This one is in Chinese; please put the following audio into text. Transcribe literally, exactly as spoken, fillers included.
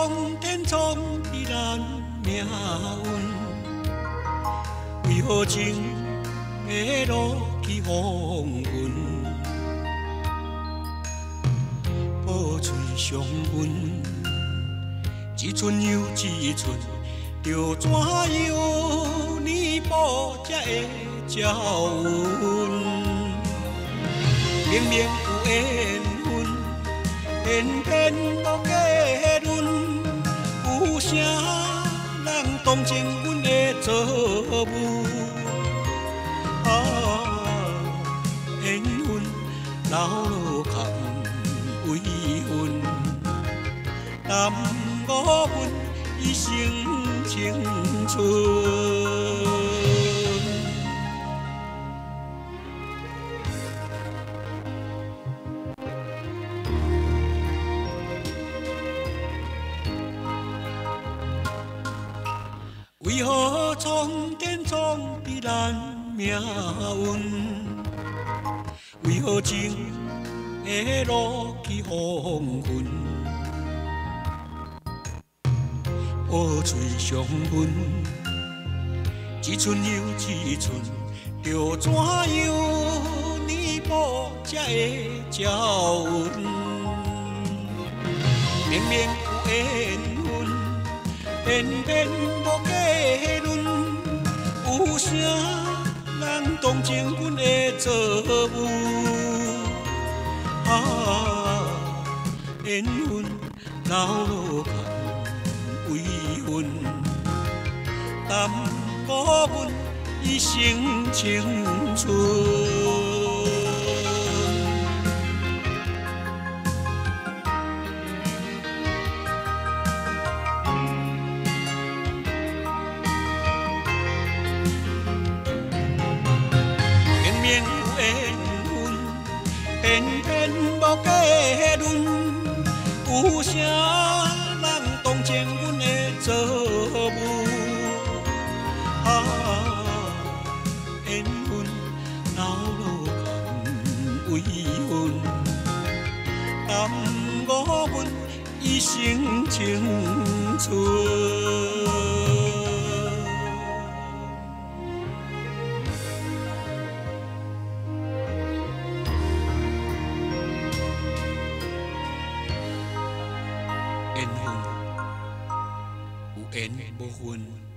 苍天创的咱命运，为何情会落去风云？宝翠上温，一寸又一寸，着怎样弥补才会照运？明明有缘分，偏偏无结论，有啥人同情阮的错误？啊，缘分流落空为阮，耽误阮一生青春。为何苍天创的咱命运？为何情会落去风云？宝翠上温，一寸又一寸，着怎样弥补才会照运？明明有缘分，偏偏无结论，有啥人同情阮的错误？啊，缘分流落空为阮，耽误阮一生青春。明有缘分，偏偏无结论，有啥人同情阮的错误？啊，缘分流落空为阮，耽误阮一生青春。缘分有缘无分。